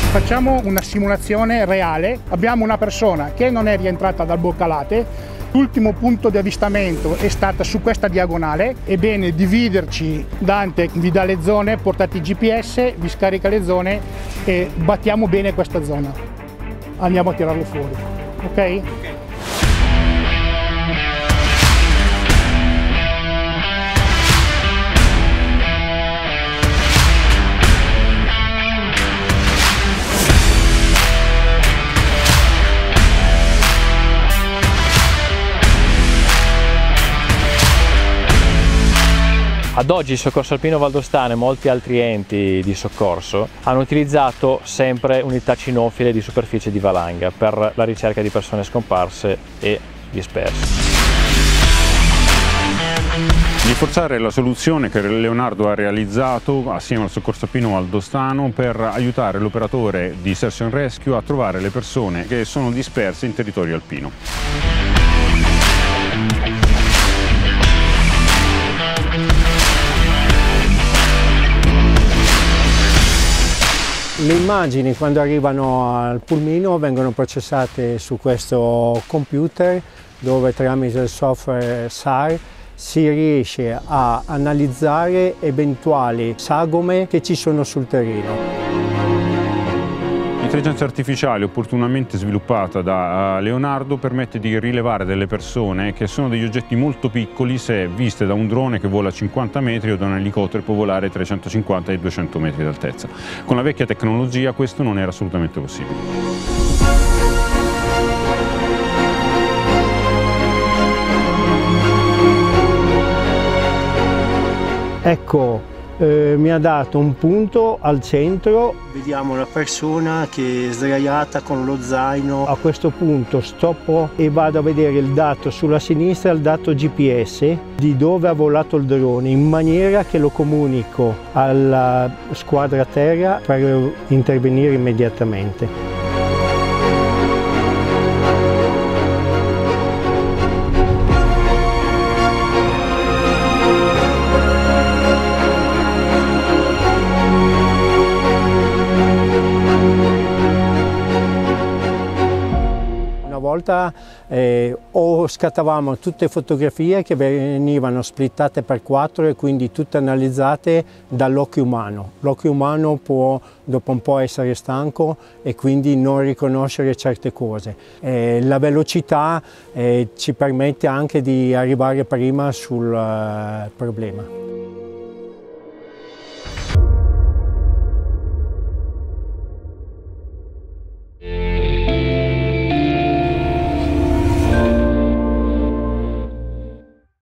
Facciamo una simulazione reale, abbiamo una persona che non è rientrata dal Boccalate, l'ultimo punto di avvistamento è stata su questa diagonale, è bene dividerci, Dante vi dà le zone, portate il GPS, vi scarica le zone e battiamo bene questa zona, andiamo a tirarlo fuori, ok? Ad oggi il Soccorso Alpino Valdostano e molti altri enti di soccorso hanno utilizzato sempre unità cinofile di superficie di valanga per la ricerca di persone scomparse e disperse. Rinforzare la soluzione che Leonardo ha realizzato assieme al Soccorso Alpino Valdostano per aiutare l'operatore di Search and Rescue a trovare le persone che sono disperse in territorio alpino. Le immagini quando arrivano al pulmino vengono processate su questo computer dove tramite il software SAR si riesce a analizzare eventuali sagome che ci sono sul terreno. L'intelligenza artificiale opportunamente sviluppata da Leonardo permette di rilevare delle persone che sono degli oggetti molto piccoli se viste da un drone che vola 50 metri o da un elicottero che può volare tra i 150 e i 200 metri d'altezza. Con la vecchia tecnologia questo non era assolutamente possibile. Ecco, mi ha dato un punto al centro. Vediamo una persona che è sdraiata con lo zaino. A questo punto stoppo e vado a vedere il dato sulla sinistra, il dato GPS di dove ha volato il drone, in maniera che lo comunico alla squadra terra per intervenire immediatamente. Una volta o scattavamo tutte fotografie che venivano splittate per 4 e quindi tutte analizzate dall'occhio umano. L'occhio umano può dopo un po' essere stanco e quindi non riconoscere certe cose. La velocità ci permette anche di arrivare prima sul problema.